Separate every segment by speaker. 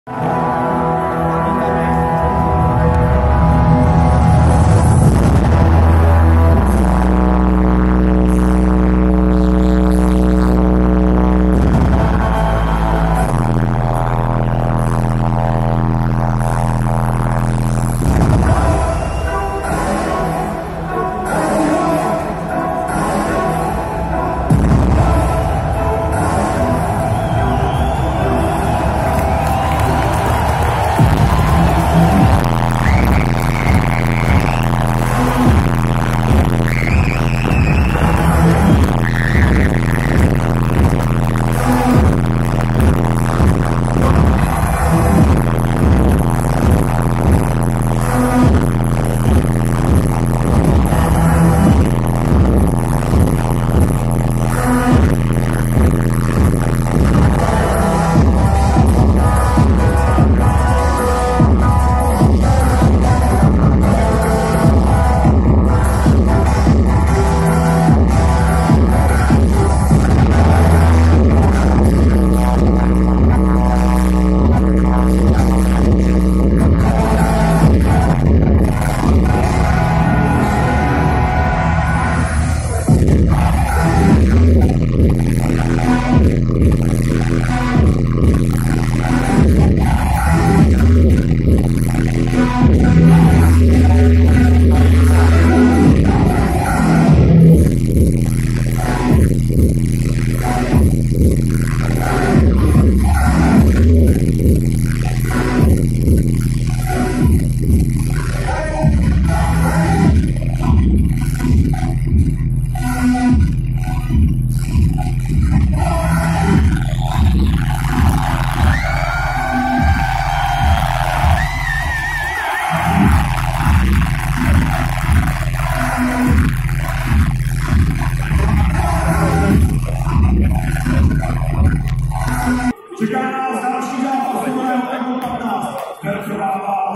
Speaker 1: Čeká nás další zápas turnaje Evo 15, který trvá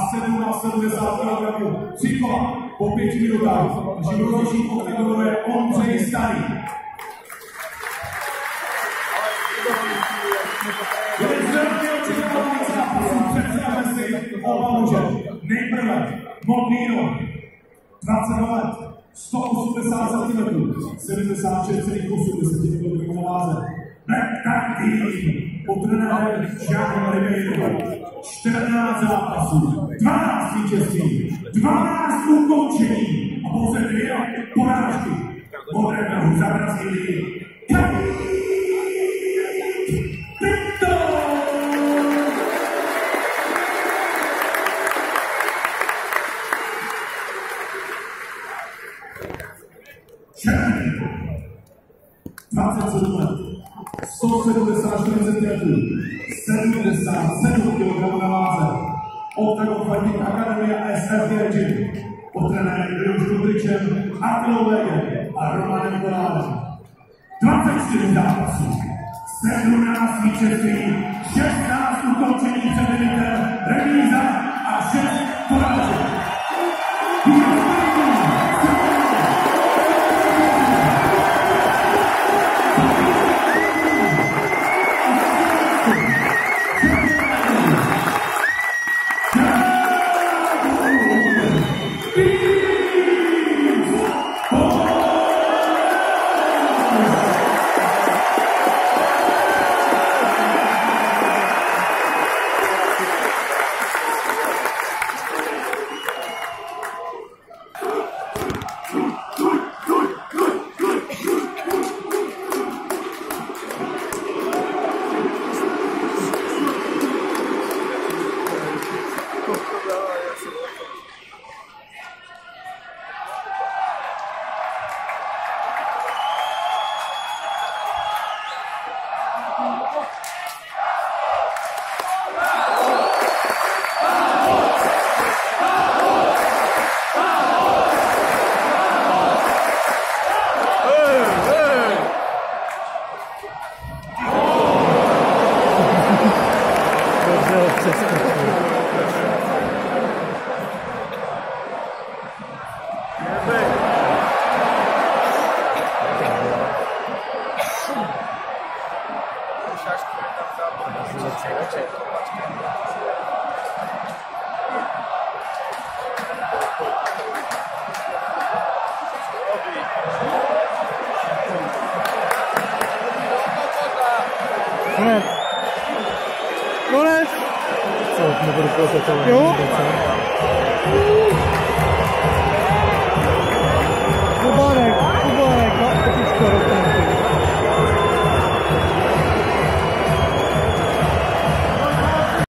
Speaker 1: 70 kg. 3 kola po 5 minutách. Naším rozhodčím oktagonu je Ondřej Starý. Jeden z velmi očekávaných zápasů představme si oba muže. Nejprve Modlíno, 22 let, 180 cm, 76,8 kg váze. Nektarký, pod trenérem Žánem Ribeiro, 14 zápasů, 12 vítězství, 12 ukončení a pouze 2 porážky. Modrého za Brazílii, Černý, 27 let, 174 cm, 77 kg na váze. Octagon Fighting Academy a SFG Gym. Pod trenérem Miloš Kudryčem, Attilou Legem a Romanem Kolárem. 24 zápasů, 17 vítězství, 16 ukončení před limitem, remíza a 6 porážek.
Speaker 2: Acho que vai dar pra Konec. Konec. Co, nebudu plesat, ale
Speaker 3: jo.